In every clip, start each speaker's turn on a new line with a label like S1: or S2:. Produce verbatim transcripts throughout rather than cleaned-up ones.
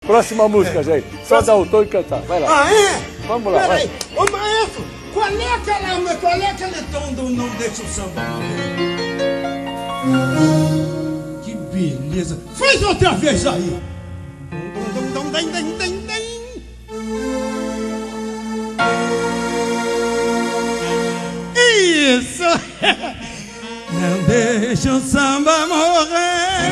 S1: Próxima música, gente. Só dar o tom e cantar. Vai lá.
S2: Ah, é?
S1: Vamos lá,
S2: Peraí.
S1: vai.
S2: Ô, maestro, qual é, aquela, qual é aquele tom do Não Deixa o Samba Morrer? Que beleza. Faz outra vez aí. Isso. Não deixa o samba morrer.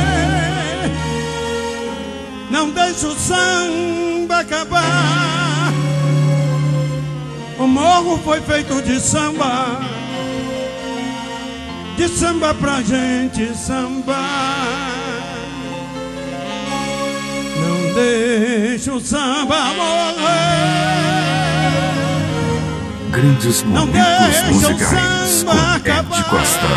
S2: Não deixa o samba acabar. O morro foi feito de samba, de samba pra gente sambar. Não deixa o samba morrer.
S3: Grandes momentos musicais com Ed Costa.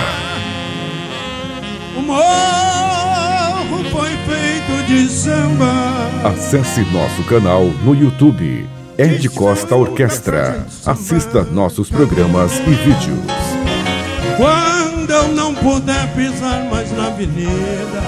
S2: O morro foi feito de samba.
S3: Acesse nosso canal no YouTube, Ed Costa Orquestra. Assista nossos programas e vídeos.
S2: Quando eu não puder pisar mais na avenida,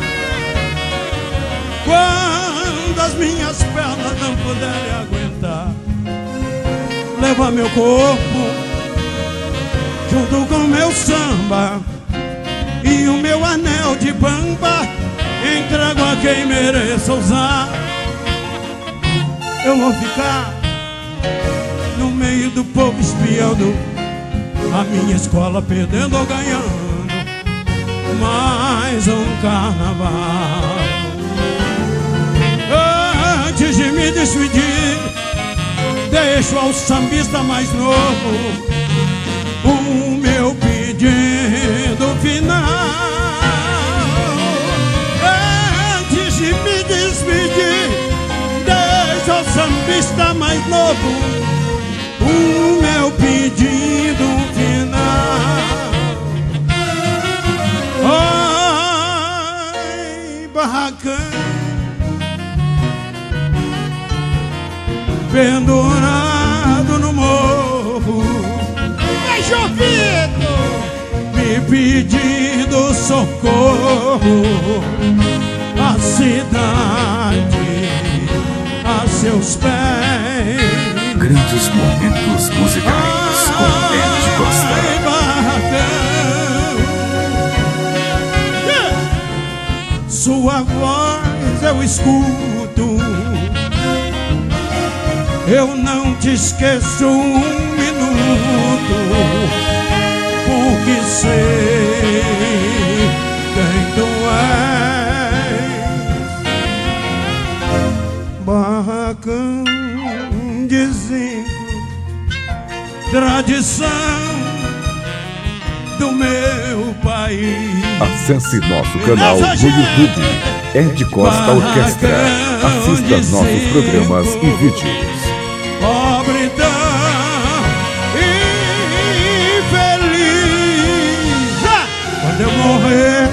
S2: quando as minhas pernas não puderem aguentar, leva meu corpo junto com meu samba e o meu anel de bamba, entrego a quem mereça usar. Eu vou ficar no meio do povo espiando a minha escola, perdendo ou ganhando mais um carnaval. Antes de me despedir, deixo ao sambista mais novo o meu pedido final. Antes de me despedir, deixo ao sambista mais novo o meu pedido final. Ai, barracão pendurado no morro, vai Jovito, me pedindo socorro. A cidade a seus pés.
S3: Grandes momentos musicais com Ed Costa.
S2: Sua voz eu escuto, eu não te esqueço um minuto, porque sei quem tu és. Barracão de zinco, tradição do meu país.
S3: Acesse nosso canal no YouTube, Ed Costa Orquestra. Assista nossos programas e vídeos.
S2: Pobre tão infeliz. Quando eu morrer,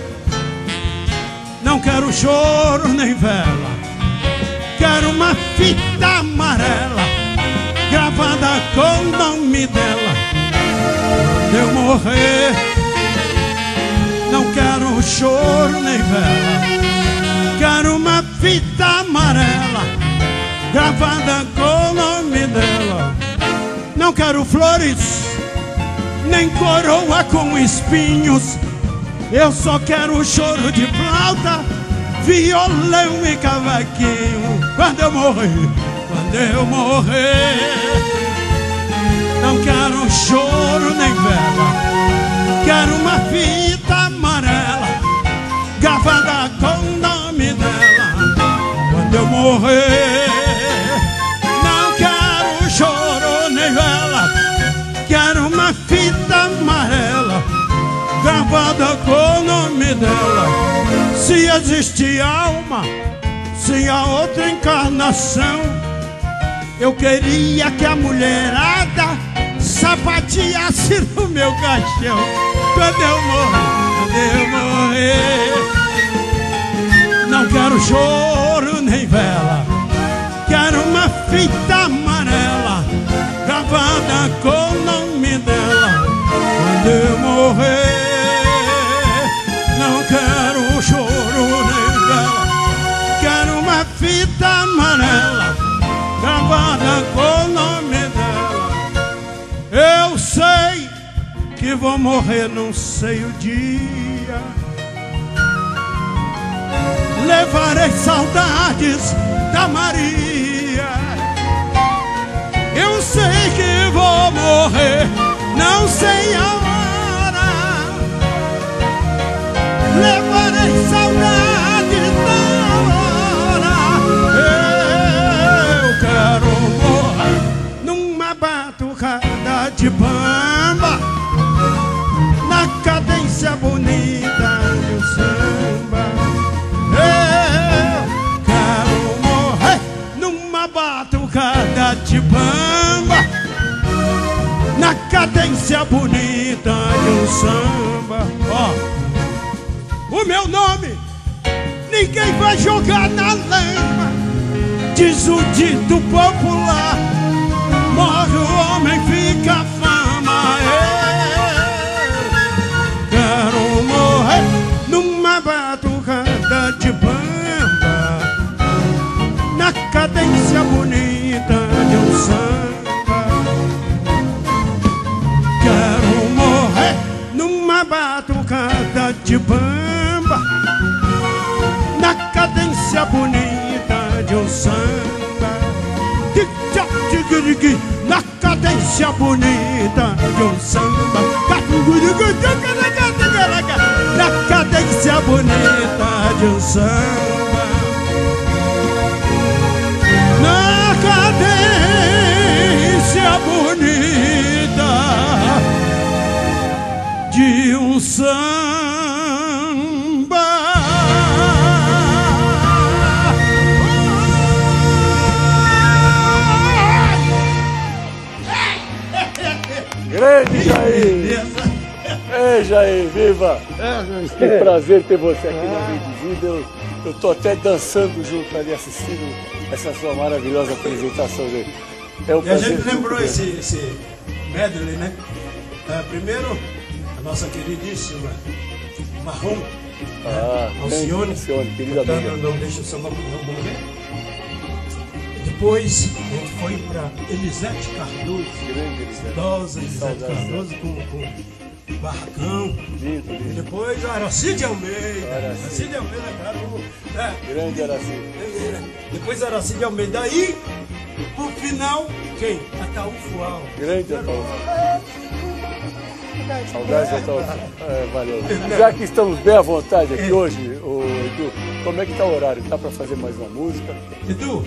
S2: não quero choro nem vela, quero uma fita amarela gravada com o nome dela. Quando eu morrer, não quero choro nem vela, quero uma fita amarela gravada com o nome dela. Não quero flores, nem coroa com espinhos, eu só quero choro de flauta, violão e cavaquinho. Quando eu morrer, quando eu morrer, não quero choro nem vela, quero uma fita amarela gravada com o nome dela. Quando eu morrer, não quero choro nem vela, quero uma fita amarela gravada com o nome dela. Se existe alma, se há outra encarnação, eu queria que a mulherada sapateasse no meu caixão. Quando eu morrer, quando eu morrer, não quero choro nem vela, quero uma fita amarela gravada com o nome dela. Quando eu morrer, não quero choro nem vela, quero uma fita amarela gravada com o nome dela. Eu sei que vou morrer, não sei o dia. Levarei saudades da Maria. Eu sei que vou morrer, não sei a hora. Levarei saudades da hora. Eu quero morrer numa batucada de bamba, na cadência bonita do samba. Eu quero morrer numa batucada de bamba, na cadência bonita de um samba. Ó, o meu nome ninguém vai jogar na lama, diz o dito popular. Morre o homem, fica a fama. Eu quero morrer numa batucada de bamba, na cadência bonita de um samba. Quero morrer numa batucada de bamba, na cadência bonita de um samba. Na cadência bonita de um samba. Na cadência bonita de um samba. Na cadência bonita de um samba.
S1: Grande Jair! Ei, Jair, viva! Que prazer ter você aqui na Rede Vida. Eu, eu tô até dançando junto ali, assistindo essa sua maravilhosa apresentação dele. É um
S2: e a
S1: prazer.
S2: gente lembrou esse, esse medley, né? Uh, primeiro, a nossa queridíssima Marrom,
S1: ah,
S2: né? Alcione,
S1: Alcione, querida amiga.
S2: Não deixa o samba não morrer. Depois a gente foi para Elisete Cardoso, idosa Elisete Cardoso com, com Barracão.
S1: Lindo, lindo.
S2: E depois a Aracide Almeida.
S1: Aracide.
S2: Aracide Almeida, claro. É.
S1: Grande Aracide.
S2: Depois a Aracide Almeida. Aí, por final, quem? Ataúfo Alves.
S1: Grande Ataúfo. Saudades, Ataúfo. É, valeu. Já que estamos bem à vontade aqui hoje, ô, Edu, como é que tá o horário? Dá para fazer mais uma música?
S2: Edu,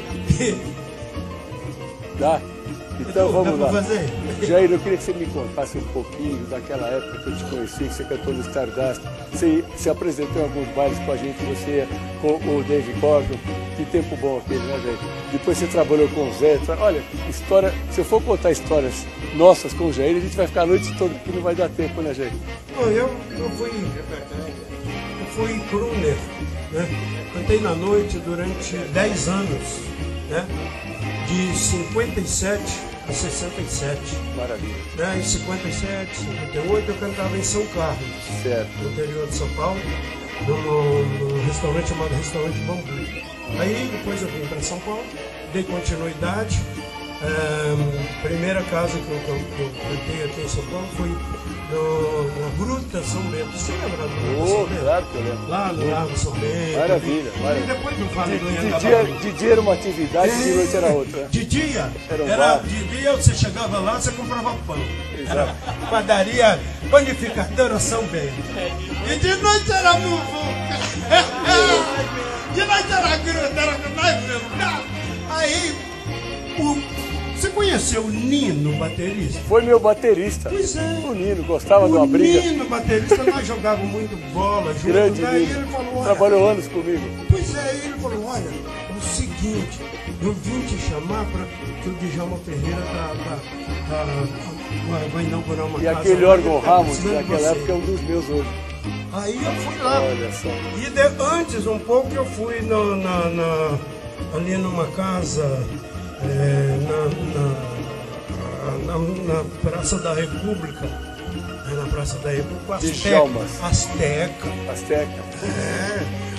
S1: dá? Então
S2: Edu,
S1: vamos
S2: dá
S1: lá.
S2: pra fazer?
S1: Jair, eu queria que você me contasse um pouquinho daquela época que eu te conheci, que você cantou no Stardust. Você se apresentou em alguns bailes com a gente, você com o Dave Gordon. Que tempo bom aquele, né, Jair? Depois você trabalhou com o Zé. Tra... Olha, história. Se eu for contar histórias nossas com o Jair, a gente vai ficar a noite toda, porque não vai dar tempo, né, Jair?
S2: Bom, eu, eu fui. Eu fui crooner, né? Cantei na noite durante dez anos, né? De cinquenta e sete a sessenta e sete.
S1: Maravilha.
S2: Né? Em cinquenta e sete, cinquenta e oito eu cantava em São Carlos,
S1: certo,
S2: no interior de São Paulo, num, num restaurante chamado Restaurante Bambu. Aí depois eu vim para São Paulo, dei continuidade. É, primeira casa que eu, que, eu, que eu cantei aqui em São Paulo foi no, na Gruta São Bento. Você lembra do Gruta
S1: oh,
S2: São Bento?
S1: Claro que eu lembro.
S2: Lá no Largo São Bento.
S1: Maravilha,
S2: ali.
S1: maravilha.
S2: E depois eu falei do
S1: De, de,
S2: Anhangabaú.
S1: dia, de dia era uma atividade, de noite era outra.
S2: De dia,
S1: Era um
S2: era,
S1: bar.
S2: de dia você chegava lá, você comprava pão.
S1: Exato.
S2: Era padaria, panificadora São Bento. E de noite era muvuca. De noite era gruta, era nós mesmo. Aí, o... Você conheceu o Nino, baterista?
S1: Foi meu baterista.
S2: Pois é.
S1: O Nino, gostava
S2: O
S1: de uma briga.
S2: Nino, baterista, nós jogávamos muito bola junto.
S1: Grande
S2: Daí
S1: Nino.
S2: ele falou, olha,
S1: Trabalhou anos comigo.
S2: pois é, ele falou, olha, é o seguinte, eu vim te chamar para que o Djalma Ferreira tá, tá, tá, vai, vai inaugurar uma
S1: E
S2: casa.
S1: aquele
S2: lá,
S1: órgão
S2: ele tá
S1: Ramos
S2: precisando de
S1: naquela
S2: você.
S1: época é um dos meus hoje.
S2: Aí eu fui lá.
S1: Olha só.
S2: E de, antes, um pouco, eu fui no, na, na, ali numa casa, é, na, na, na, na Praça da República. É na Praça da República, Azteca.
S1: Djalmas.
S2: Azteca.
S1: Azteca.
S2: É.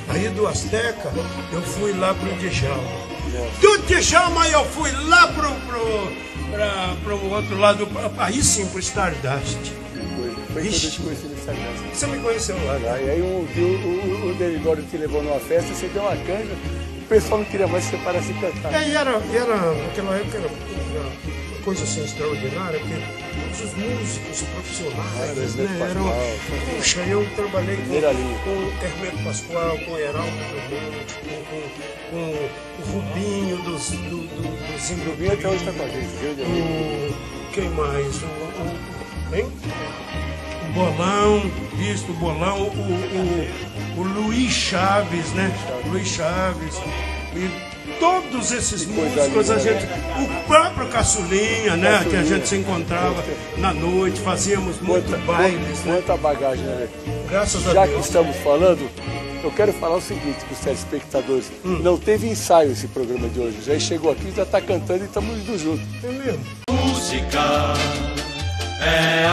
S2: Aí do Azteca eu fui lá pro Djalma. Do Djalma eu fui lá pro, pro, pra, pro outro lado, aí sim pro Stardust.
S1: Foi quando eu te conheci no Stardust.
S2: Você me conheceu lá, né?
S1: E aí um, o, o, o Deligório te levou numa festa, você deu uma canja, o pessoal não queria mais que você parasse de cantar.
S2: É, e era, era, naquela época era uma coisa assim extraordinária, porque todos os músicos profissionais,
S1: ah,
S2: né, eram... Puxa, eu trabalhei com, com o Hermeto Pascoal, com o Heraldo Drummond, com, com, com o Rubinho dos... Do, do, dos
S1: o Rubinho até hoje está com a gente, viu?
S2: O, quem mais? O, o, hein? O Bolão, isso, o Bolão, o, o, o Luiz Chaves, né? Luiz Chaves. E todos esses músicos, a gente, o próprio Caçulinha, né? Caçulinha, que a gente se encontrava na noite, fazíamos muito
S1: muita,
S2: bailes.
S1: Muita
S2: né?
S1: bagagem, né?
S2: Graças a
S1: Já
S2: Deus.
S1: que estamos falando, eu quero falar o seguinte para os telespectadores. Hum. Não teve ensaio esse programa de hoje. Já chegou aqui, já está cantando e estamos indo juntos.
S2: É mesmo?
S4: Música é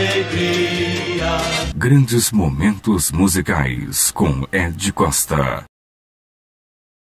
S4: alegria.
S3: Grandes momentos musicais com Ed Costa.